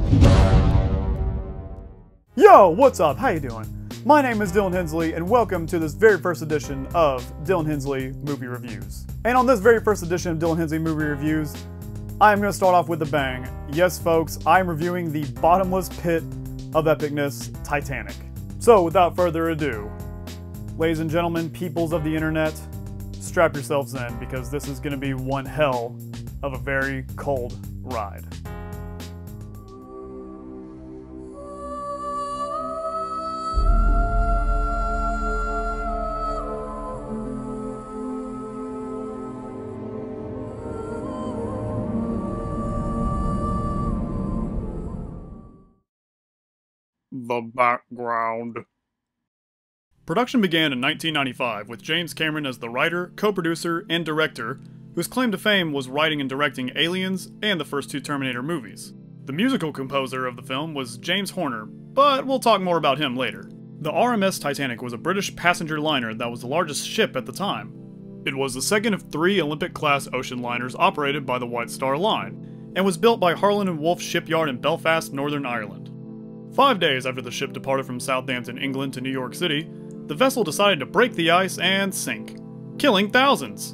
Yo, what's up? How you doing? My name is Dylan Hensley, and welcome to this very first edition of Dylan Hensley Movie Reviews. And on this very first edition of Dylan Hensley Movie Reviews, I am going to start off with a bang. Yes, folks, I am reviewing the bottomless pit of epicness, Titanic. So, without further ado, ladies and gentlemen, peoples of the internet, strap yourselves in, because this is going to be one hell of a very cold ride. The background. Production began in 1995 with James Cameron as the writer, co-producer, and director, whose claim to fame was writing and directing Aliens and the first two Terminator movies. The musical composer of the film was James Horner, but we'll talk more about him later. The RMS Titanic was a British passenger liner that was the largest ship at the time. It was the second of 3 Olympic-class ocean liners operated by the White Star Line, and was built by Harland and Wolff Shipyard in Belfast, Northern Ireland. 5 days after the ship departed from Southampton, England to New York City, the vessel decided to break the ice and sink, killing thousands.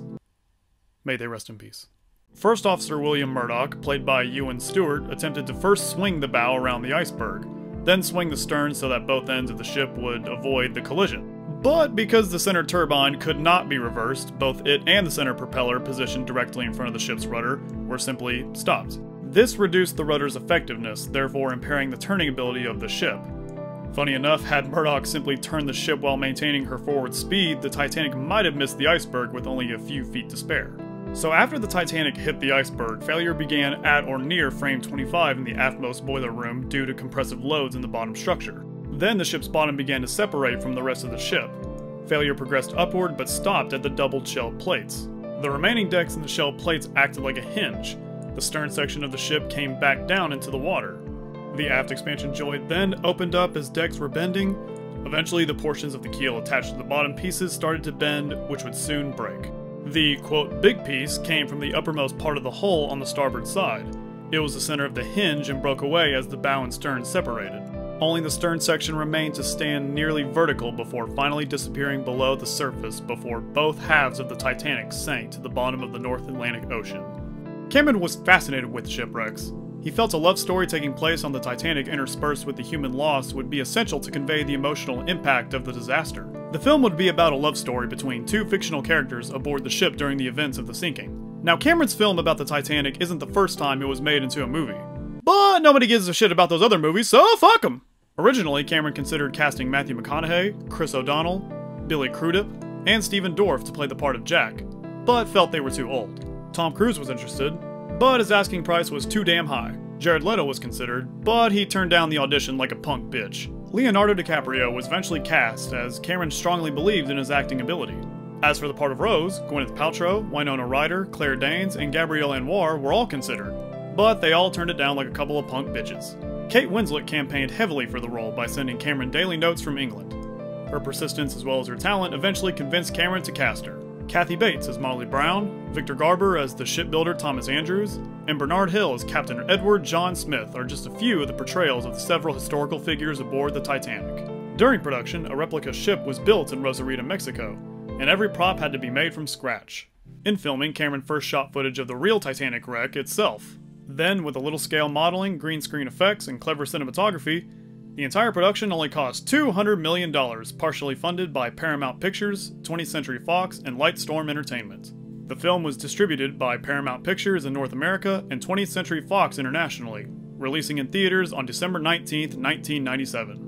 May they rest in peace. First Officer William Murdoch, played by Ewan Stewart, attempted to first swing the bow around the iceberg, then swing the stern so that both ends of the ship would avoid the collision. But because the center turbine could not be reversed, both it and the center propeller positioned directly in front of the ship's rudder were simply stopped. This reduced the rudder's effectiveness, therefore impairing the turning ability of the ship. Funny enough, had Murdoch simply turned the ship while maintaining her forward speed, the Titanic might have missed the iceberg with only a few feet to spare. So after the Titanic hit the iceberg, failure began at or near frame 25 in the aftmost boiler room due to compressive loads in the bottom structure. Then the ship's bottom began to separate from the rest of the ship. Failure progressed upward but stopped at the doubled shell plates. The remaining decks in the shell plates acted like a hinge. The stern section of the ship came back down into the water. The aft expansion joint then opened up as decks were bending. Eventually, the portions of the keel attached to the bottom pieces started to bend, which would soon break. The, quote, big piece came from the uppermost part of the hull on the starboard side. It was the center of the hinge and broke away as the bow and stern separated. Only the stern section remained to stand nearly vertical before finally disappearing below the surface before both halves of the Titanic sank to the bottom of the North Atlantic Ocean. Cameron was fascinated with shipwrecks. He felt a love story taking place on the Titanic interspersed with the human loss would be essential to convey the emotional impact of the disaster. The film would be about a love story between 2 fictional characters aboard the ship during the events of the sinking. Now, Cameron's film about the Titanic isn't the first time it was made into a movie. But nobody gives a shit about those other movies, so fuck 'em! Originally, Cameron considered casting Matthew McConaughey, Chris O'Donnell, Billy Crudup, and Stephen Dorff to play the part of Jack, but felt they were too old. Tom Cruise was interested, but his asking price was too damn high. Jared Leto was considered, but he turned down the audition like a punk bitch. Leonardo DiCaprio was eventually cast, as Cameron strongly believed in his acting ability. As for the part of Rose, Gwyneth Paltrow, Winona Ryder, Claire Danes, and Gabrielle Anwar were all considered, but they all turned it down like a couple of punk bitches. Kate Winslet campaigned heavily for the role by sending Cameron daily notes from England. Her persistence as well as her talent eventually convinced Cameron to cast her. Kathy Bates as Molly Brown, Victor Garber as the shipbuilder Thomas Andrews, and Bernard Hill as Captain Edward John Smith are just a few of the portrayals of the several historical figures aboard the Titanic. During production, a replica ship was built in Rosarito, Mexico, and every prop had to be made from scratch. In filming, Cameron first shot footage of the real Titanic wreck itself. Then, with a little scale modeling, green screen effects, and clever cinematography, the entire production only cost $200 million, partially funded by Paramount Pictures, 20th Century Fox, and Lightstorm Entertainment. The film was distributed by Paramount Pictures in North America and 20th Century Fox internationally, releasing in theaters on December 19, 1997.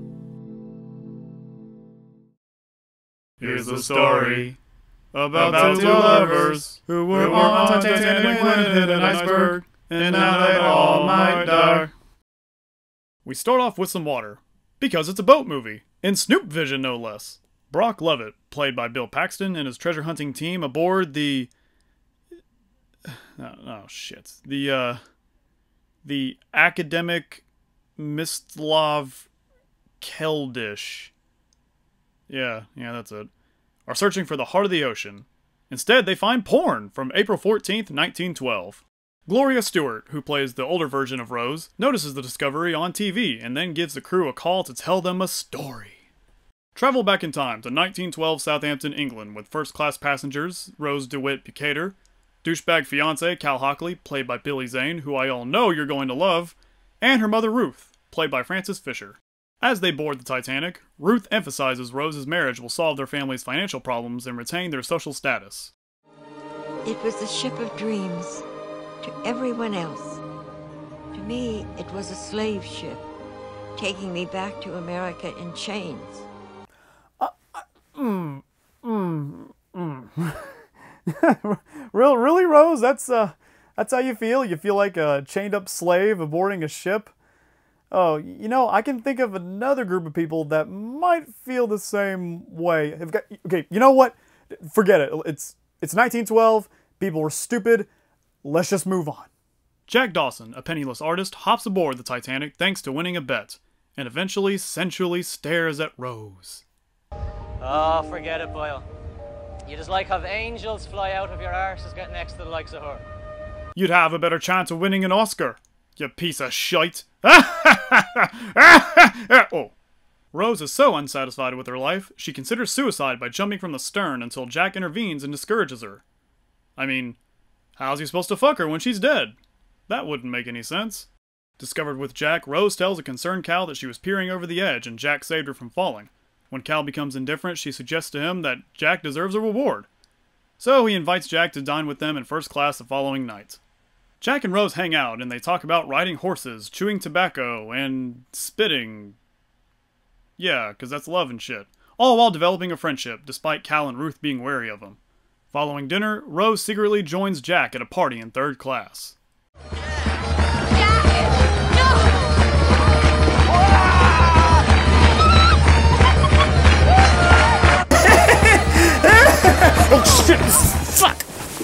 Here's the story about 2 lovers who were on Titanic when it hit an iceberg, and now they all might die. We start off with some water, because it's a boat movie, in Snoop Vision no less. Brock Lovett, played by Bill Paxton and his treasure hunting team aboard the... The academic Mistlav Keldysh. Yeah, that's it. Are searching for the heart of the ocean. Instead, they find porn from April 14th, 1912. Gloria Stewart, who plays the older version of Rose, notices the discovery on TV and then gives the crew a call to tell them a story. Travel back in time to 1912 Southampton, England, with first-class passengers Rose DeWitt Bucator, douchebag fiance Cal Hockley, played by Billy Zane, who I all know you're going to love, and her mother Ruth, played by Frances Fisher. As they board the Titanic, Ruth emphasizes Rose's marriage will solve their family's financial problems and retain their social status. It was a ship of dreams to everyone else. To me, it was a slave ship, taking me back to America in chains. Really, Rose? That's how you feel? You feel like a chained-up slave aboarding a ship? Oh, you know, I can think of another group of people that might feel the same way. Okay, you know what? Forget it. It's 1912. People were stupid. Let's just move on. Jack Dawson, a penniless artist, hops aboard the Titanic thanks to winning a bet, and eventually sensually stares at Rose. Oh, forget it, Boyle. You just like have angels fly out of your arse as get next to the likes of her. You'd have a better chance of winning an Oscar, you piece of shite. Oh. Rose is so unsatisfied with her life, she considers suicide by jumping from the stern until Jack intervenes and discourages her. I mean, how's he supposed to fuck her when she's dead? That wouldn't make any sense. Discovered with Jack, Rose tells a concerned Cal that she was peering over the edge and Jack saved her from falling. When Cal becomes indifferent, she suggests to him that Jack deserves a reward. So he invites Jack to dine with them in first class the following night. Jack and Rose hang out and they talk about riding horses, chewing tobacco, and spitting. Yeah, 'cause that's love and shit. All while developing a friendship, despite Cal and Ruth being wary of him. Following dinner, Rose secretly joins Jack at a party in third class. Oh shit! Fuck!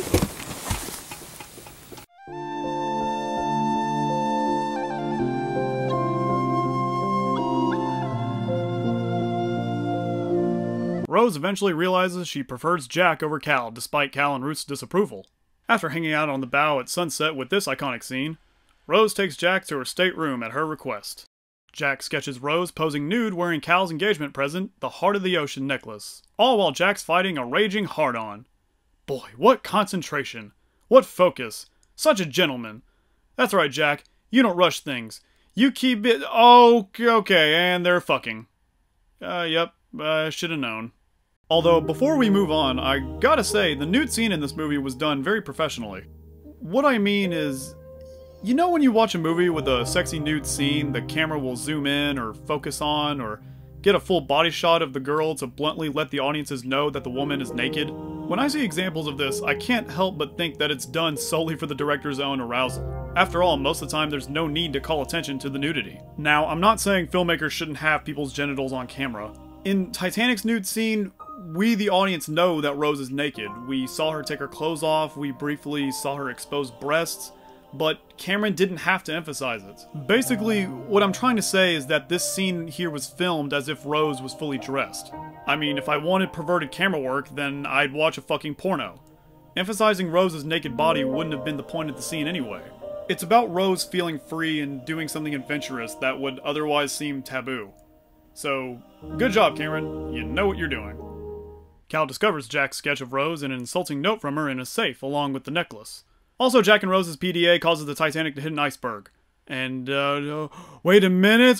Rose eventually realizes she prefers Jack over Cal, despite Cal and Ruth's disapproval. After hanging out on the bow at sunset with this iconic scene, Rose takes Jack to her stateroom at her request. Jack sketches Rose posing nude wearing Cal's engagement present, the Heart of the Ocean necklace, all while Jack's fighting a raging hard-on. Boy, what concentration. What focus. Such a gentleman. That's right, Jack. You don't rush things. You keep it... Oh, okay, and they're fucking. Yep, I should have known. Although, before we move on, I gotta say, the nude scene in this movie was done very professionally. What I mean is... You know when you watch a movie with a sexy nude scene, the camera will zoom in or focus on or get a full body shot of the girl to bluntly let the audiences know that the woman is naked? When I see examples of this, I can't help but think that it's done solely for the director's own arousal. After all, most of the time there's no need to call attention to the nudity. Now, I'm not saying filmmakers shouldn't have people's genitals on camera. In Titanic's nude scene, we the audience know that Rose is naked. We saw her take her clothes off, we briefly saw her exposed breasts, but Cameron didn't have to emphasize it. Basically, what I'm trying to say is that this scene here was filmed as if Rose was fully dressed. I mean, if I wanted perverted camera work, then I'd watch a fucking porno. Emphasizing Rose's naked body wouldn't have been the point of the scene anyway. It's about Rose feeling free and doing something adventurous that would otherwise seem taboo. So, good job, Cameron. You know what you're doing. Cal discovers Jack's sketch of Rose and an insulting note from her in a safe along with the necklace. Also, Jack and Rose's PDA causes the Titanic to hit an iceberg. And, wait a minute!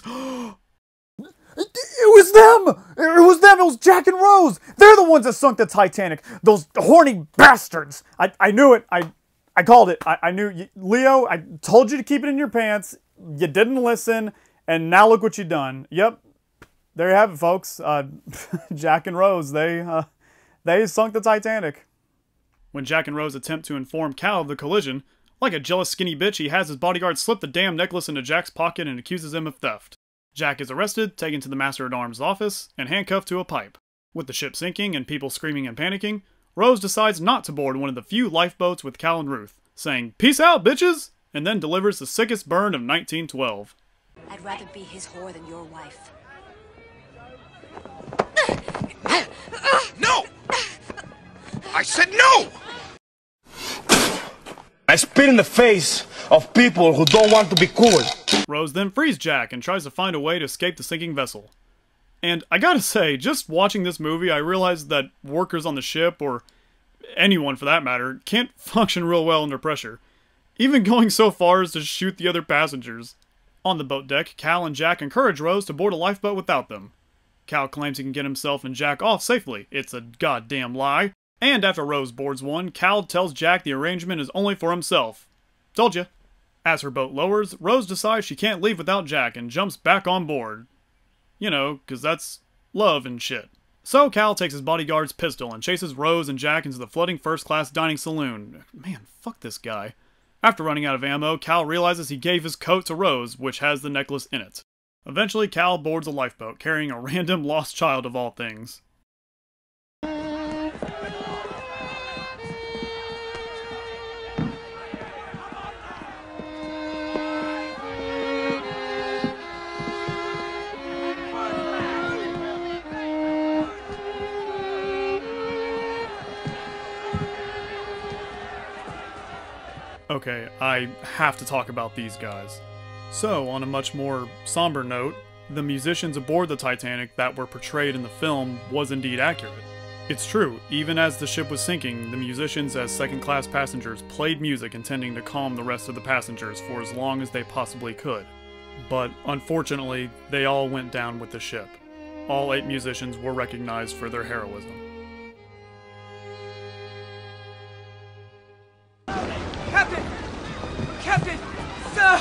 It was them! It was them! It was Jack and Rose! They're the ones that sunk the Titanic! Those horny bastards! I knew it! I called it! I knew... Leo, I told you to keep it in your pants. You didn't listen, and now look what you done. Yep. There you have it, folks. Jack and Rose, they sunk the Titanic. When Jack and Rose attempt to inform Cal of the collision, like a jealous skinny bitch, he has his bodyguard slip the damn necklace into Jack's pocket and accuses him of theft. Jack is arrested, taken to the Master-at-Arms' office, and handcuffed to a pipe. With the ship sinking and people screaming and panicking, Rose decides not to board one of the few lifeboats with Cal and Ruth, saying, "Peace out, bitches!" and then delivers the sickest burn of 1912. I'd rather be his whore than your wife. No! I said no! I spit in the face of people who don't want to be cool. Rose then frees Jack and tries to find a way to escape the sinking vessel. And I gotta say, just watching this movie, I realized that workers on the ship, or anyone for that matter, can't function real well under pressure. Even going so far as to shoot the other passengers. On the boat deck, Cal and Jack encourage Rose to board a lifeboat without them. Cal claims he can get himself and Jack off safely. It's a goddamn lie. And after Rose boards one, Cal tells Jack the arrangement is only for himself. Told ya. As her boat lowers, Rose decides she can't leave without Jack and jumps back on board. You know, 'cause that's love and shit. So Cal takes his bodyguard's pistol and chases Rose and Jack into the flooding first-class dining saloon. Man, fuck this guy. After running out of ammo, Cal realizes he gave his coat to Rose, which has the necklace in it. Eventually, Cal boards a lifeboat, carrying a random lost child of all things. Okay, I have to talk about these guys. So, on a much more somber note, the musicians aboard the Titanic that were portrayed in the film was indeed accurate. It's true, even as the ship was sinking, the musicians as second-class passengers played music intending to calm the rest of the passengers for as long as they possibly could. But, unfortunately, they all went down with the ship. All 8 musicians were recognized for their heroism. Captain! Captain! Sir!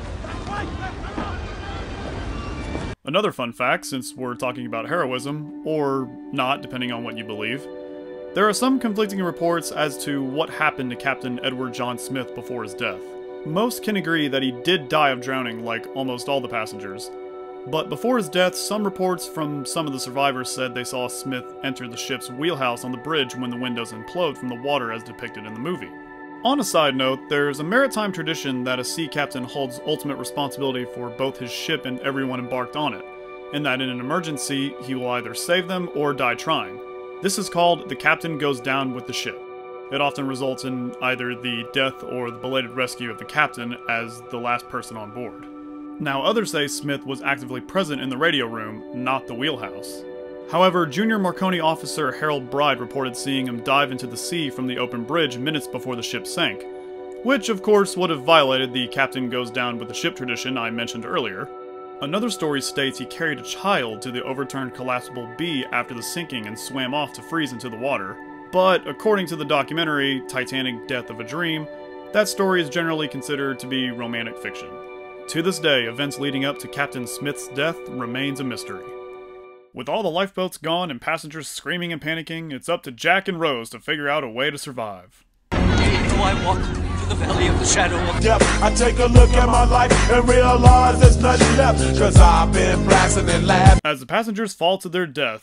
Another fun fact, since we're talking about heroism, or not, depending on what you believe, there are some conflicting reports as to what happened to Captain Edward John Smith before his death. Most can agree that he did die of drowning, like almost all the passengers. But before his death, some reports from some of the survivors said they saw Smith enter the ship's wheelhouse on the bridge when the windows implode from the water as depicted in the movie. On a side note, there's a maritime tradition that a sea captain holds ultimate responsibility for both his ship and everyone embarked on it, and that in an emergency, he will either save them or die trying. This is called the captain goes down with the ship. It often results in either the death or the belated rescue of the captain as the last person on board. Now, others say Smith was actively present in the radio room, not the wheelhouse. However, Junior Marconi officer Harold Bride reported seeing him dive into the sea from the open bridge minutes before the ship sank, which of course would have violated the captain goes down with the ship tradition I mentioned earlier. Another story states he carried a child to the overturned collapsible B after the sinking and swam off to freeze into the water, but according to the documentary Titanic Death of a Dream, that story is generally considered to be romantic fiction. To this day, events leading up to Captain Smith's death remains a mystery. With all the lifeboats gone and passengers screaming and panicking, it's up to Jack and Rose to figure out a way to survive. Though I walk through the valley of the shadow of death, I take a look at my life and realize there's nothing left, 'cause I've been blasting and laughing. As the passengers fall to their death,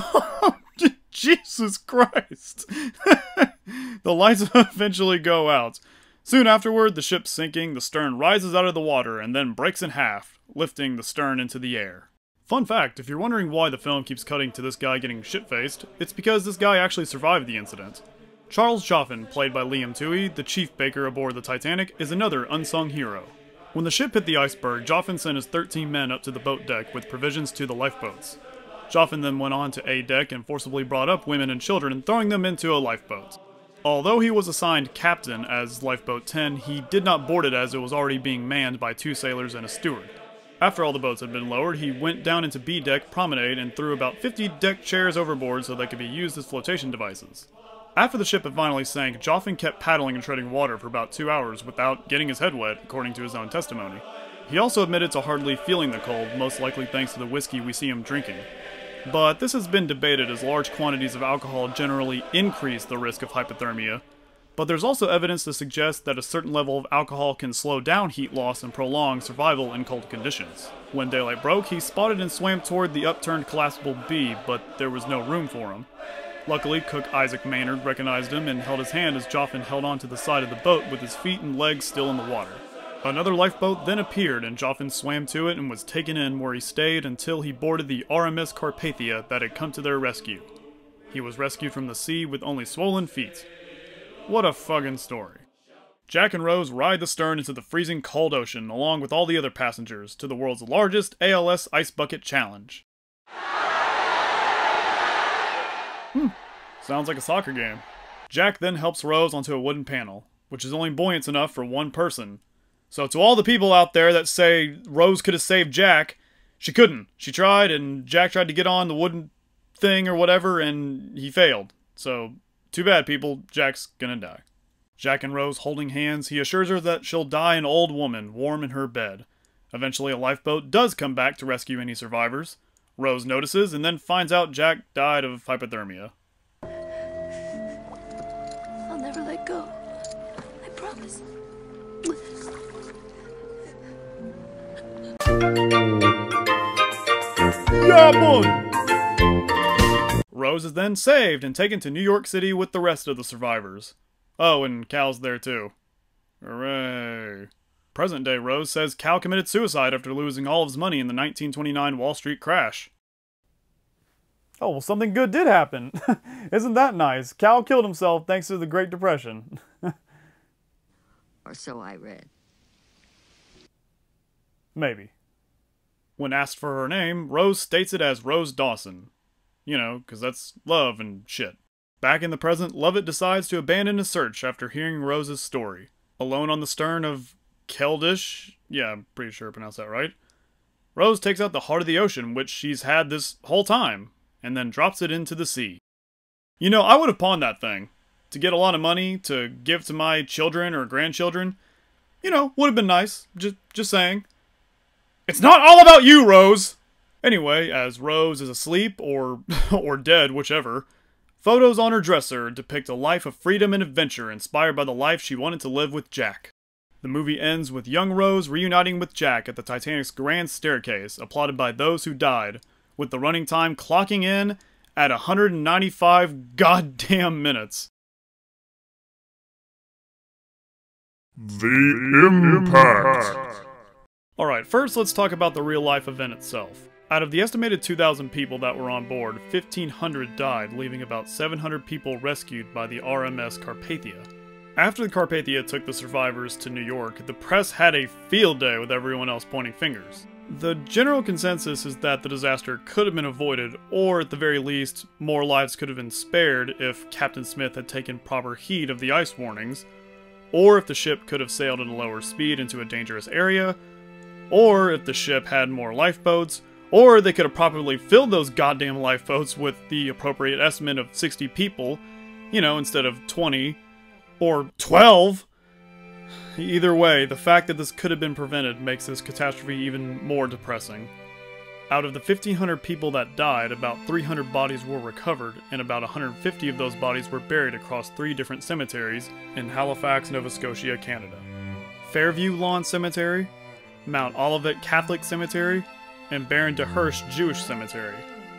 Jesus Christ! The lights eventually go out. Soon afterward, the ship's sinking, the stern rises out of the water and then breaks in half, lifting the stern into the air. Fun fact, if you're wondering why the film keeps cutting to this guy getting shit-faced, it's because this guy actually survived the incident. Charles Joffin, played by Liam Toohey, the chief baker aboard the Titanic, is another unsung hero. When the ship hit the iceberg, Joffin sent his 13 men up to the boat deck with provisions to the lifeboats. Joffin then went on to A deck and forcibly brought up women and children, throwing them into a lifeboat. Although he was assigned captain as Lifeboat 10, he did not board it as it was already being manned by 2 sailors and a steward. After all the boats had been lowered, he went down into B deck promenade and threw about 50 deck chairs overboard so they could be used as flotation devices. After the ship had finally sank, Joffin kept paddling and treading water for about 2 hours without getting his head wet, according to his own testimony. He also admitted to hardly feeling the cold, most likely thanks to the whiskey we see him drinking. But this has been debated as large quantities of alcohol generally increase the risk of hypothermia, but there's also evidence to suggest that a certain level of alcohol can slow down heat loss and prolong survival in cold conditions. When daylight broke, he spotted and swam toward the upturned collapsible B, but there was no room for him. Luckily, cook Isaac Maynard recognized him and held his hand as Joffin held onto the side of the boat with his feet and legs still in the water. Another lifeboat then appeared and Joffin swam to it and was taken in, where he stayed until he boarded the RMS Carpathia that had come to their rescue. He was rescued from the sea with only swollen feet. What a fucking story. Jack and Rose ride the stern into the freezing cold ocean along with all the other passengers to the world's largest ALS Ice Bucket Challenge. Sounds like a soccer game. Jack then helps Rose onto a wooden panel, which is only buoyant enough for one person. So to all the people out there that say Rose could have saved Jack, she couldn't. She tried, and Jack tried to get on the wooden thing or whatever, and he failed. So, too bad, people. Jack's gonna die. Jack and Rose holding hands, he assures her that she'll die an old woman, warm in her bed. Eventually, a lifeboat does come back to rescue any survivors. Rose notices, and then finds out Jack died of hypothermia. I'll never let go. I promise. Yeah, boy! Rose is then saved and taken to New York City with the rest of the survivors. Oh, and Cal's there too. Hooray. Present-day Rose says Cal committed suicide after losing all of his money in the 1929 Wall Street crash. Oh, well, something good did happen. Isn't that nice? Cal killed himself thanks to the Great Depression. Or so I read. Maybe. When asked for her name, Rose states it as Rose Dawson. You know, because that's love and shit. Back in the present, Lovett decides to abandon his search after hearing Rose's story. Alone on the stern of Keldysh, yeah, I'm pretty sure I pronounced that right, Rose takes out the heart of the ocean, which she's had this whole time, and then drops it into the sea. You know, I would have pawned that thing. To get a lot of money, to give to my children or grandchildren. You know, would have been nice. Just saying. It's not all about you, Rose! Anyway, as Rose is asleep, or dead, whichever, photos on her dresser depict a life of freedom and adventure inspired by the life she wanted to live with Jack. The movie ends with young Rose reuniting with Jack at the Titanic's grand staircase, applauded by those who died, with the running time clocking in at 195 goddamn minutes. The impact. Alright, first let's talk about the real-life event itself. Out of the estimated 2,000 people that were on board, 1,500 died, leaving about 700 people rescued by the RMS Carpathia. After the Carpathia took the survivors to New York, the press had a field day with everyone else pointing fingers. The general consensus is that the disaster could have been avoided, or at the very least, more lives could have been spared if Captain Smith had taken proper heed of the ice warnings, or if the ship could have sailed at a lower speed into a dangerous area, or if the ship had more lifeboats, or they could have properly filled those goddamn lifeboats with the appropriate estimate of 60 people, you know, instead of 20, or 12. Either way, the fact that this could have been prevented makes this catastrophe even more depressing. Out of the 1,500 people that died, about 300 bodies were recovered, and about 150 of those bodies were buried across 3 different cemeteries in Halifax, Nova Scotia, Canada. Fairview Lawn Cemetery, Mount Olivet Catholic Cemetery, and Baron de Hirsch Jewish Cemetery.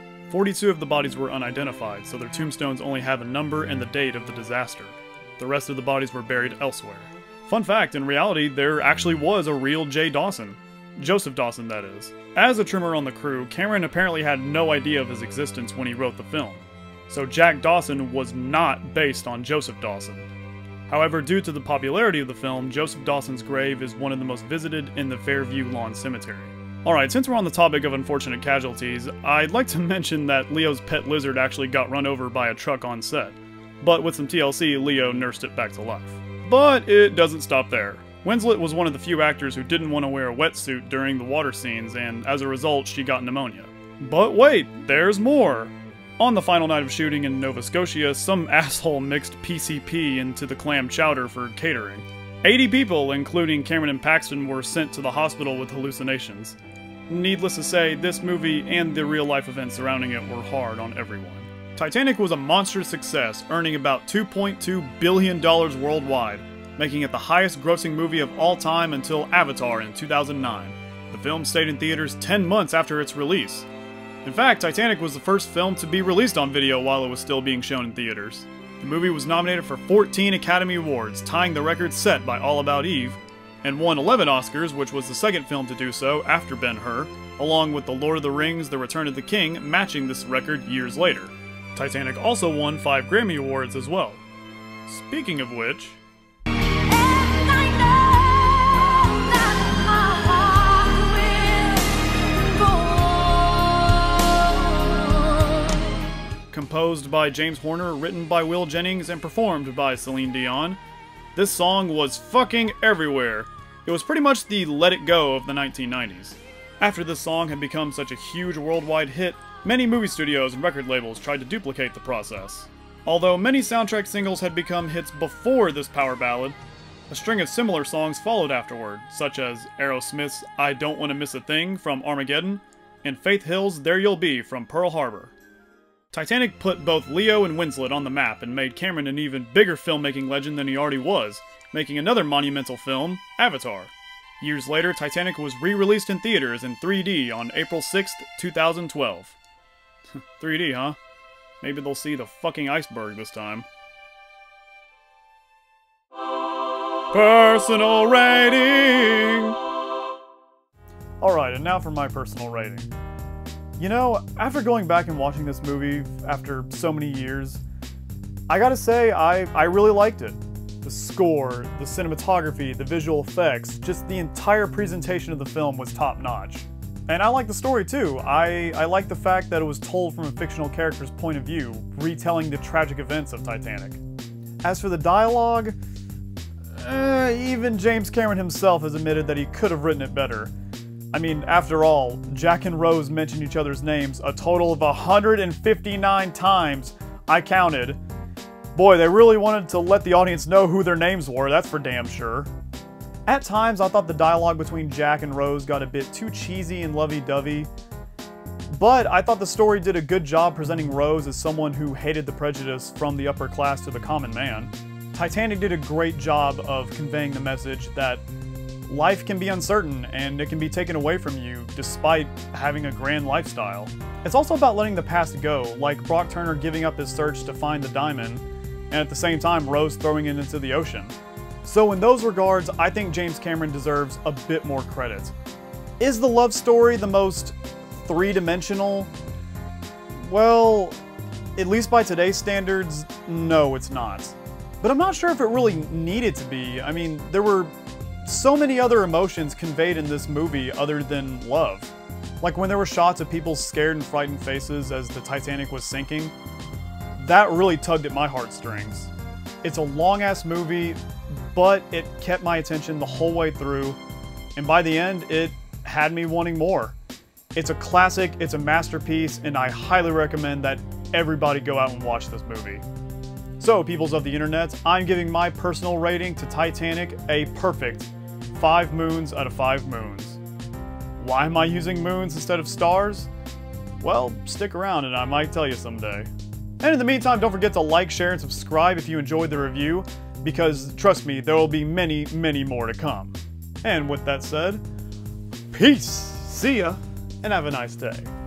42 of the bodies were unidentified, so their tombstones only have a number and the date of the disaster. The rest of the bodies were buried elsewhere. Fun fact, in reality, there actually was a real J. Dawson. Joseph Dawson, that is. As a trimmer on the crew, Cameron apparently had no idea of his existence when he wrote the film. So Jack Dawson was not based on Joseph Dawson. However, due to the popularity of the film, Joseph Dawson's grave is one of the most visited in the Fairview Lawn Cemetery. Alright, since we're on the topic of unfortunate casualties, I'd like to mention that Leo's pet lizard actually got run over by a truck on set. But with some TLC, Leo nursed it back to life. But it doesn't stop there. Winslet was one of the few actors who didn't want to wear a wetsuit during the water scenes, and as a result, she got pneumonia. But wait, there's more! On the final night of shooting in Nova Scotia, some asshole mixed PCP into the clam chowder for catering. 80 people, including Cameron and Paxton, were sent to the hospital with hallucinations. Needless to say, this movie and the real-life events surrounding it were hard on everyone. Titanic was a monstrous success, earning about $2.2 billion worldwide, making it the highest-grossing movie of all time until Avatar in 2009. The film stayed in theaters 10 months after its release. In fact, Titanic was the first film to be released on video while it was still being shown in theaters. The movie was nominated for 14 Academy Awards, tying the record set by All About Eve, and won 11 Oscars, which was the second film to do so after Ben-Hur, along with The Lord of the Rings: The Return of the King, matching this record years later. Titanic also won 5 Grammy Awards as well. Speaking of which... composed by James Horner, written by Will Jennings, and performed by Celine Dion. This song was fucking everywhere. It was pretty much the Let It Go of the 1990s. After this song had become such a huge worldwide hit, many movie studios and record labels tried to duplicate the process. Although many soundtrack singles had become hits before this power ballad, a string of similar songs followed afterward, such as Aerosmith's I Don't Want to Miss a Thing from Armageddon, and Faith Hill's There You'll Be from Pearl Harbor. Titanic put both Leo and Winslet on the map and made Cameron an even bigger filmmaking legend than he already was, making another monumental film, Avatar. Years later, Titanic was re-released in theaters in 3D on April 6th, 2012. 3D, huh? Maybe they'll see the fucking iceberg this time. Personal rating! Alright, and now for my personal rating. You know, after going back and watching this movie after so many years, I gotta say, I really liked it. The score, the cinematography, the visual effects, just the entire presentation of the film was top-notch. And I like the story too. I like the fact that it was told from a fictional character's point of view, retelling the tragic events of Titanic. As for the dialogue, even James Cameron himself has admitted that he could have written it better. I mean, after all, Jack and Rose mentioned each other's names a total of 159 times. I counted. Boy, they really wanted to let the audience know who their names were, that's for damn sure. At times, I thought the dialogue between Jack and Rose got a bit too cheesy and lovey-dovey, but I thought the story did a good job presenting Rose as someone who hated the prejudice from the upper class to the common man. Titanic did a great job of conveying the message that life can be uncertain and it can be taken away from you despite having a grand lifestyle. It's also about letting the past go, like Brock Turner giving up his search to find the diamond, and at the same time Rose throwing it into the ocean. So in those regards, I think James Cameron deserves a bit more credit. Is the love story the most three-dimensional? Well, at least by today's standards, no, it's not. But I'm not sure if it really needed to be. I mean, there were so many other emotions conveyed in this movie other than love. Like when there were shots of people's scared and frightened faces as the Titanic was sinking, that really tugged at my heartstrings. It's a long-ass movie, but it kept my attention the whole way through, and by the end, it had me wanting more. It's a classic, it's a masterpiece, and I highly recommend that everybody go out and watch this movie. So, peoples of the internet, I'm giving my personal rating to Titanic a perfect 5 moons out of 5 moons. Why am I using moons instead of stars? Well, stick around and I might tell you someday. And in the meantime, don't forget to like, share, and subscribe if you enjoyed the review, because trust me, there will be many, many more to come. And with that said, peace, see ya, and have a nice day.